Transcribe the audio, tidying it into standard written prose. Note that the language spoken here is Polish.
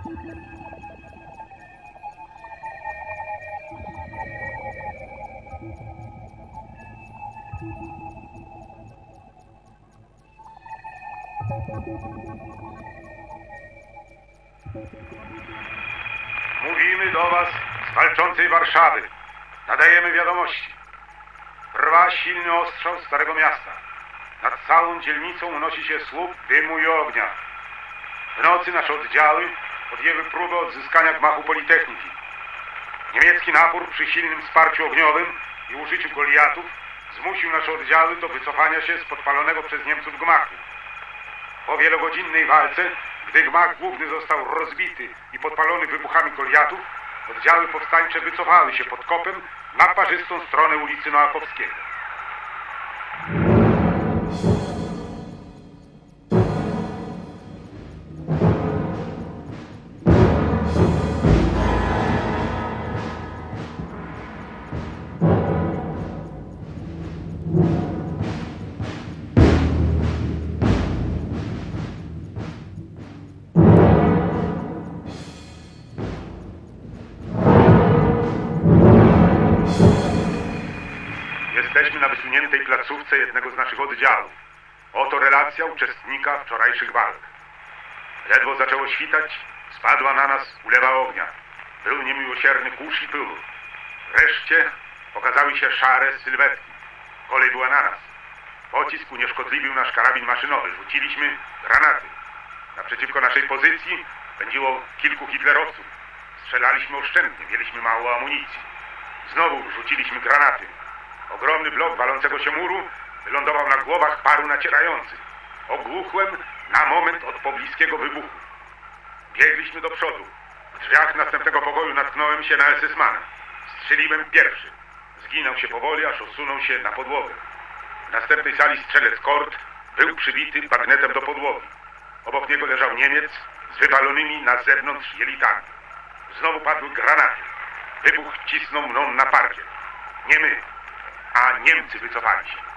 Mówimy do was z walczącej Warszawy. Nadajemy wiadomości. Trwa silny ostrzał Starego Miasta. Nad całą dzielnicą unosi się słup dymu i ognia. W nocy nasze oddziały podjęły próbę odzyskania gmachu Politechniki. Niemiecki napór przy silnym wsparciu ogniowym i użyciu goliatów zmusił nasze oddziały do wycofania się z podpalonego przez Niemców gmachu. Po wielogodzinnej walce, gdy gmach główny został rozbity i podpalony wybuchami goliatów, oddziały powstańcze wycofały się pod kopem na parzystą stronę ulicy Noakowskiego. Jesteśmy na wysuniętej placówce jednego z naszych oddziałów. Oto relacja uczestnika wczorajszych walk. Ledwo zaczęło świtać, spadła na nas ulewa ognia. Był niemiłosierny kurz i pył. Wreszcie pokazały się szare sylwetki. Kolej była na nas. Pocisk unieszkodliwił nasz karabin maszynowy. Rzuciliśmy granaty. Naprzeciwko naszej pozycji pędziło kilku hitlerowców. Strzelaliśmy oszczędnie, mieliśmy mało amunicji. Znowu rzuciliśmy granaty. Ogromny blok walącego się muru wylądował na głowach paru nacierających. Ogłuchłem na moment od pobliskiego wybuchu. Biegliśmy do przodu. W drzwiach następnego pokoju natknąłem się na SS-mana. Strzeliłem pierwszy. Zginął się powoli, aż osunął się na podłogę. W następnej sali strzelec Kort był przybity bagnetem do podłogi. Obok niego leżał Niemiec z wywalonymi na zewnątrz jelitami. Znowu padły granaty. Wybuch cisnął mną na parkiet. Nie my, a Niemcy wycofali się.